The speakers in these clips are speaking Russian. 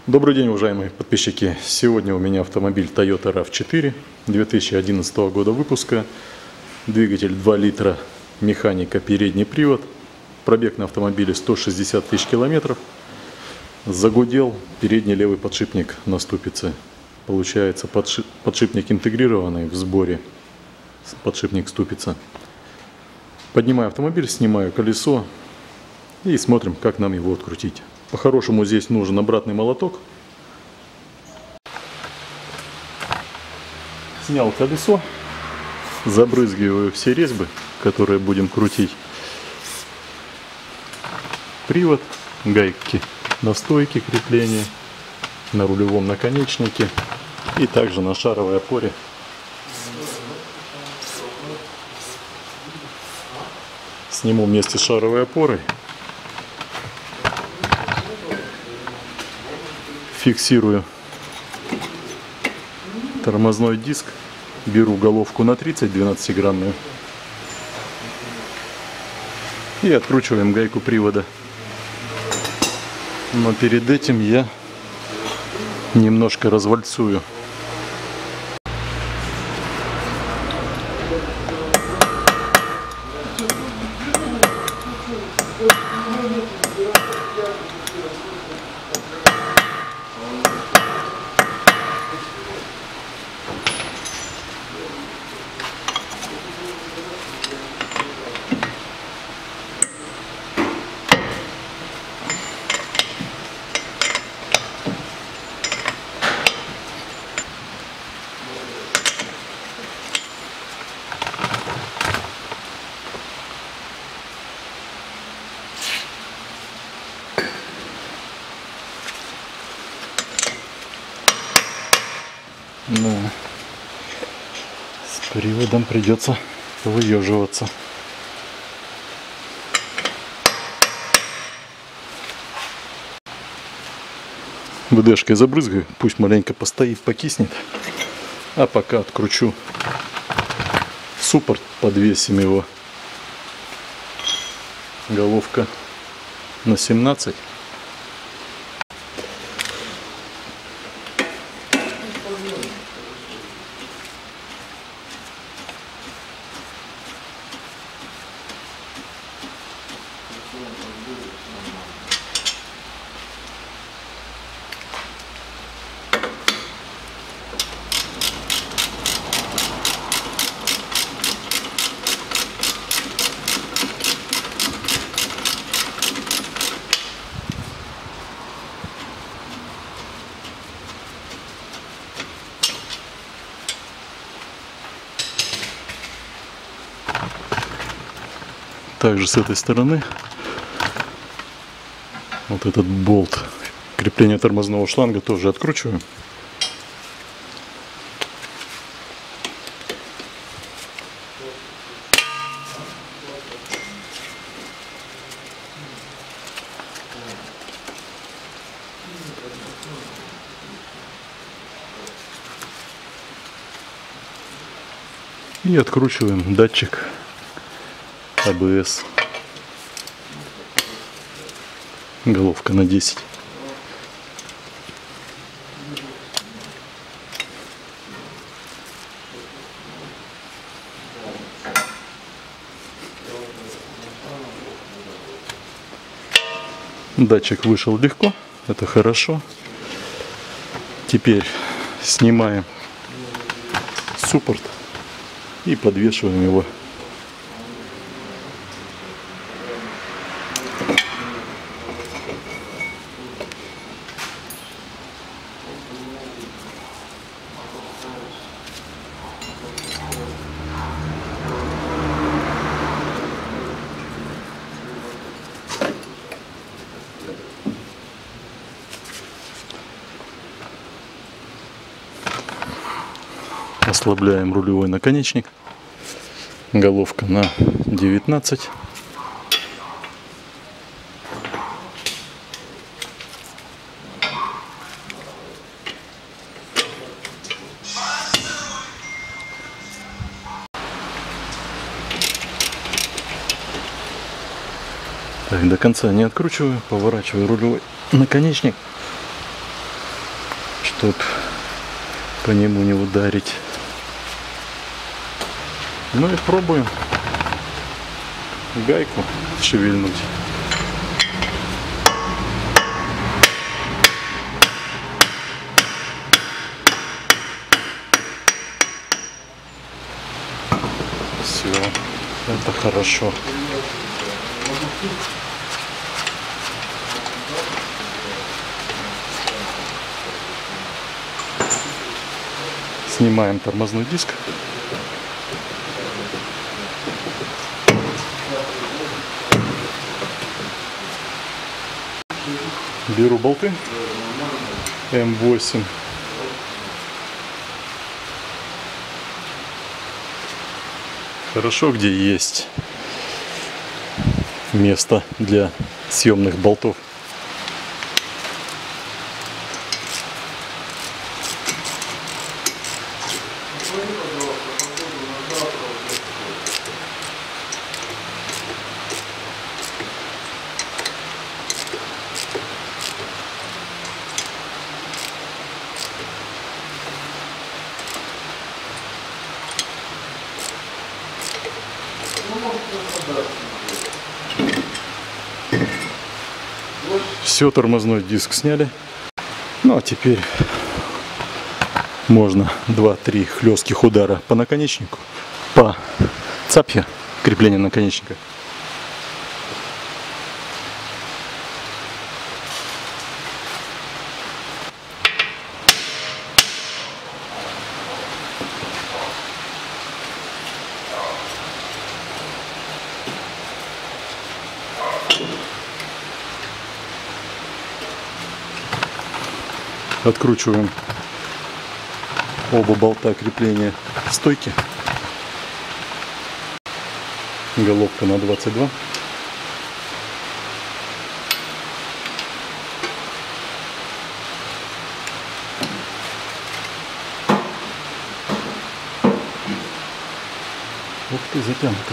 Добрый день, уважаемые подписчики! Сегодня у меня автомобиль Toyota RAV4 2011 года выпуска. Двигатель 2 литра, механика, передний привод. Пробег на автомобиле 160 тысяч километров. Загудел передний левый подшипник на ступице. Получается подшипник интегрированный в сборе. Подшипник ступица. Поднимаю автомобиль, снимаю колесо и смотрим, как нам его открутить. По-хорошему здесь нужен обратный молоток. Снял колесо, забрызгиваю все резьбы, которые будем крутить. Привод, гайки на стойке крепления, на рулевом наконечнике и также на шаровой опоре. Сниму вместе с шаровой опорой. Фиксирую тормозной диск, беру головку на 30 12-гранную и откручиваем гайку привода. Но перед этим я немножко развальцую. Да. С приводом придется выеживаться. ВДшкой забрызгаю, пусть маленько постоит, покиснет. А пока откручу суппорт, подвесим его. Головка на 17. Также с этой стороны вот этот болт крепления тормозного шланга тоже откручиваем. И откручиваем датчик АБС. Головка на 10. Датчик вышел легко, это хорошо. Теперь снимаем суппорт и подвешиваем его. Ослабляем рулевой наконечник. Головка на 19. Так, до конца не откручиваю, поворачиваю рулевой наконечник. чтоб по нему не ударить. Ну и пробуем гайку шевельнуть. Все, это хорошо. Снимаем тормозной диск. Беру болты М8. Хорошо, где есть место для съемных болтов. Все, тормозной диск сняли. Ну а теперь можно 2-3 хлестких удара по наконечнику, по цапфе крепления наконечника. Откручиваем оба болта крепления стойки. Головка на 22. Ух ты, затянуто.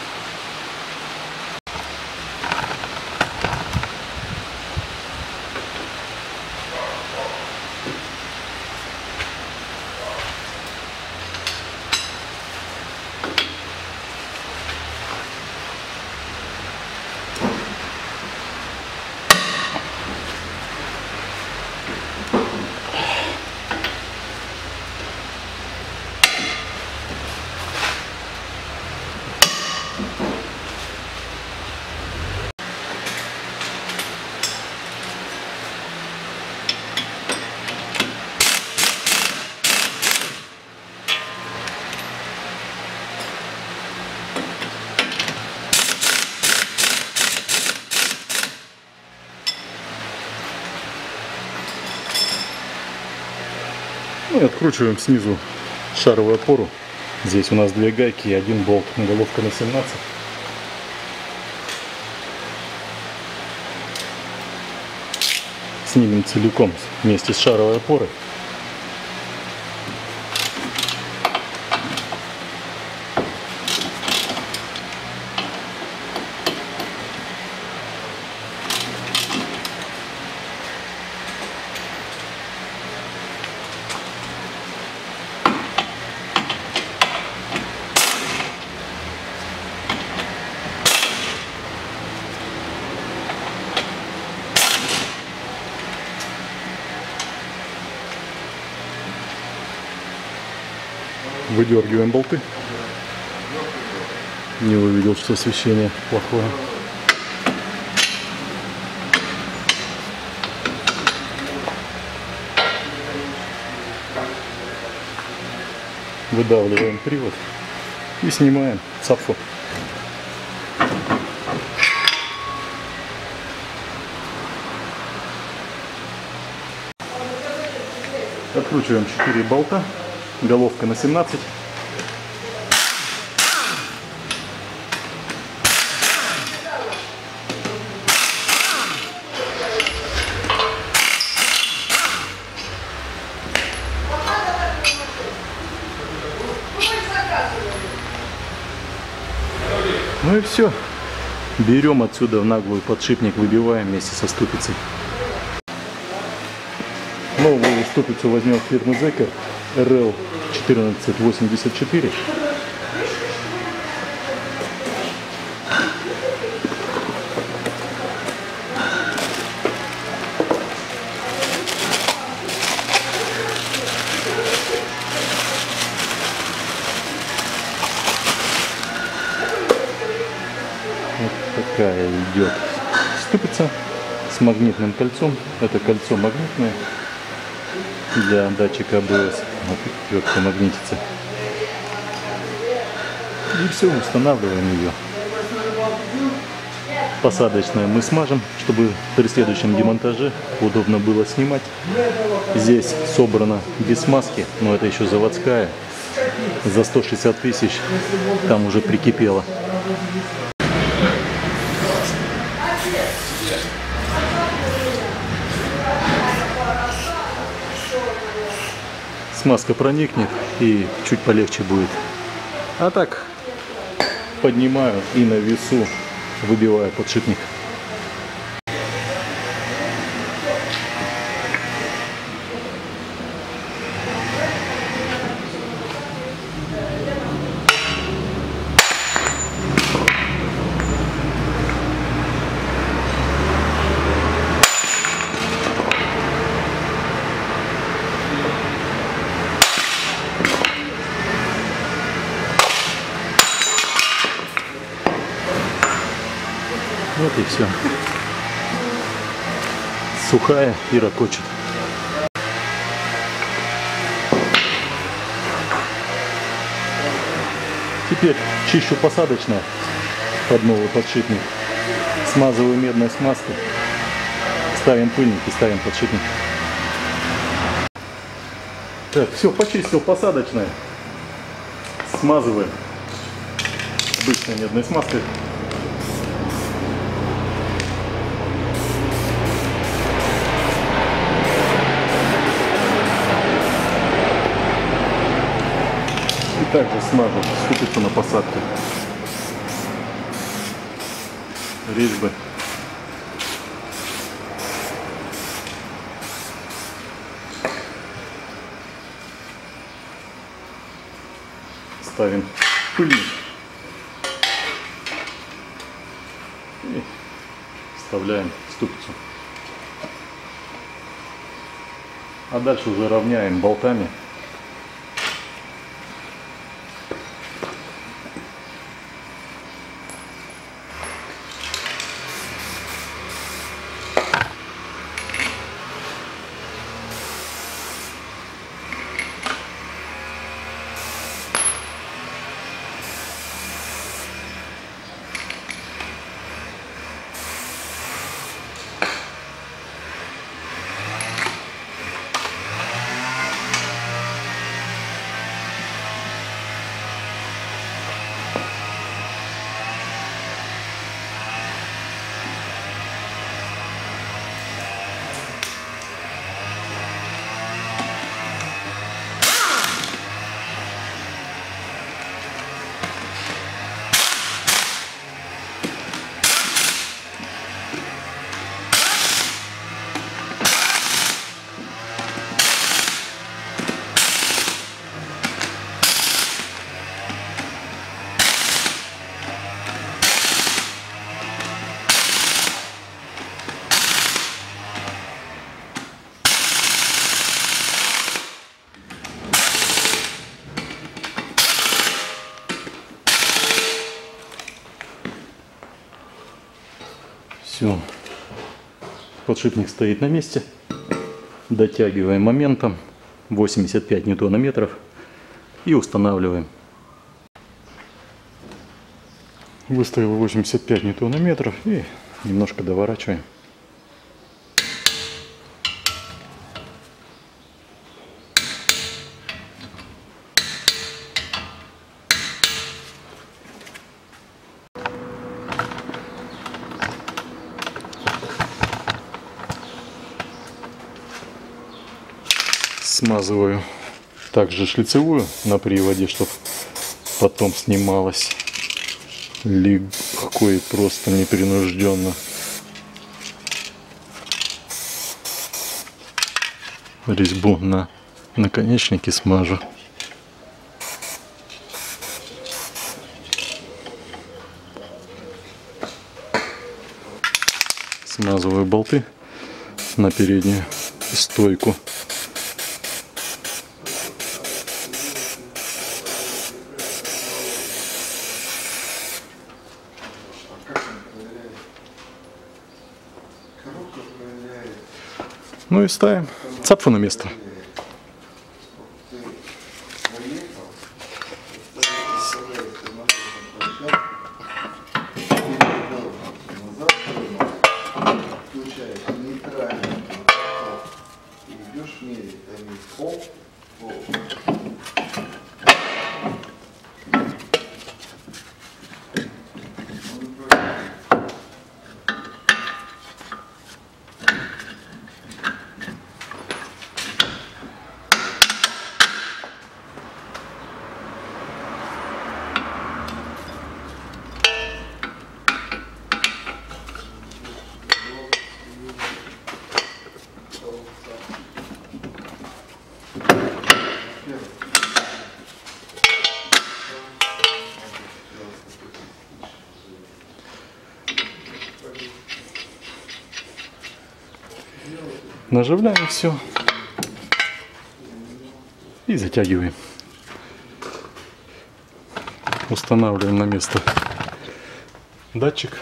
Ну и откручиваем снизу шаровую опору. Здесь у нас 2 гайки и 1 болт. Головка на 17. Снимем целиком вместе с шаровой опорой. Выдергиваем болты. Не увидел, что освещение плохое. Выдавливаем привод и снимаем цапфу. Откручиваем 4 болта. Головка на 17. Ну и все. Берем отсюда в наглую подшипник, выбиваем вместе со ступицей. Новую ступицу возьмем фирмы Зекер RL 1484. Вот такая идет ступица с магнитным кольцом. Это кольцо магнитное для датчика ABS. Вот отвертка магнитится. И все, устанавливаем ее. Посадочное мы смажем, чтобы при следующем демонтаже удобно было снимать. Здесь собрано без смазки, но это еще заводская. За 160 тысяч там уже прикипело. Смазка проникнет и чуть полегче будет. А так поднимаю и на весу выбиваю подшипник. Вот и все. Сухая и ракочет. Теперь чищу посадочное под новый подшипник. Смазываю медной смазкой. Ставим пыльник и ставим подшипник. Так, все, почистил посадочное. Смазываем обычной медной смазкой. Также смажу ступицу на посадке. Резьбы. Ставим пыльник. И вставляем ступицу. А дальше уже равняем болтами. Все, подшипник стоит на месте, дотягиваем моментом 85 ньютонометров и устанавливаем. Выставил 85 ньютонометров и немножко доворачиваем. Смазываю также шлицевую на приводе, чтобы потом снималось легко и просто, непринужденно. резьбу на наконечнике смажу. Смазываю болты на переднюю стойку. Ну и ставим цапфу на место. Наживляем все и затягиваем. Устанавливаем на место датчик.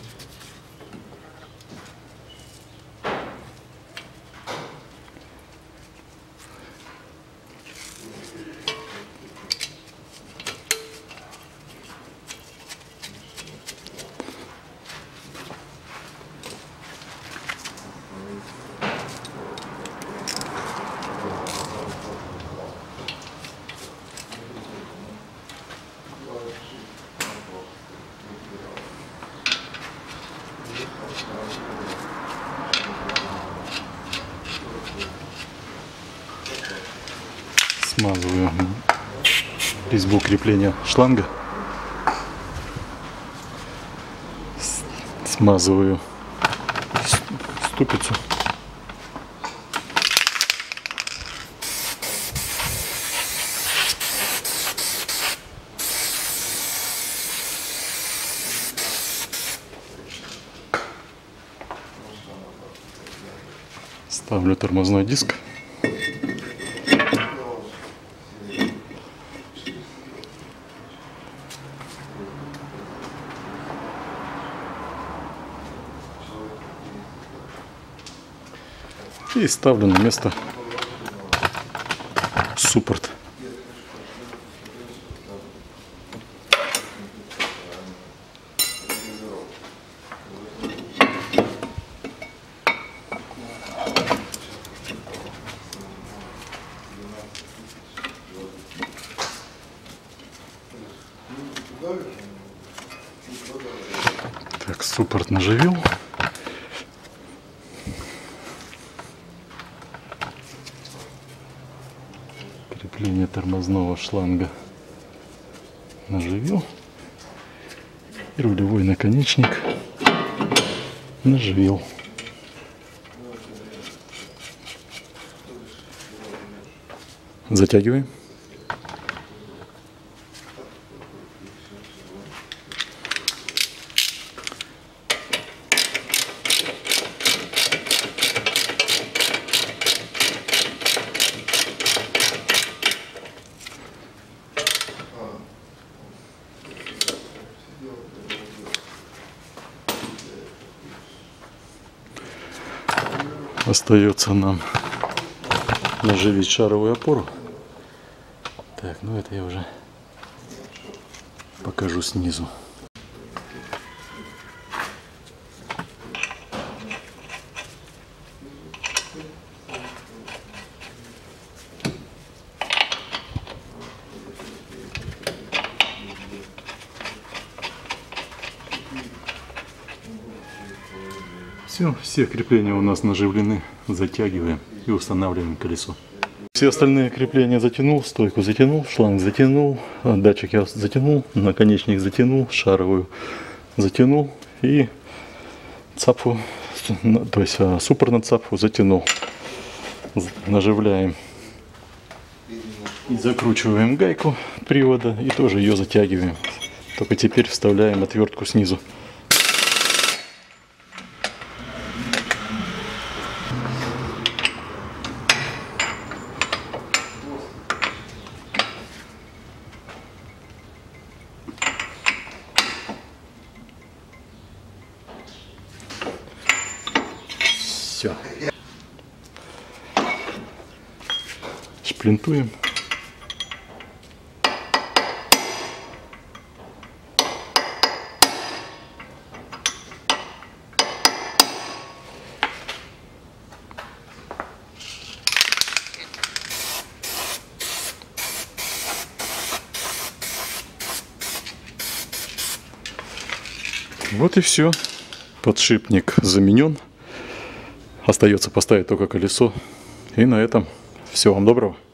Смазываю резьбу крепления шланга. Смазываю ступицу. Ставлю тормозной диск. И ставлю на место суппорт. Так, суппорт наживил. Крепление тормозного шланга наживил. И рулевой наконечник наживил. Затягиваем. Остается нам наживить шаровую опору. Так, ну это я уже покажу снизу. Все крепления у нас наживлены, затягиваем и устанавливаем колесо. Все остальные крепления затянул, стойку затянул, шланг затянул, датчик я затянул, наконечник затянул, шаровую затянул и цапфу, то есть суппорт на цапфу затянул. Наживляем и закручиваем гайку привода и тоже ее затягиваем. Только теперь вставляем отвертку снизу. Все. Шплинтуем. Вот и все. Подшипник заменен. Остается поставить только колесо. И на этом всего вам доброго.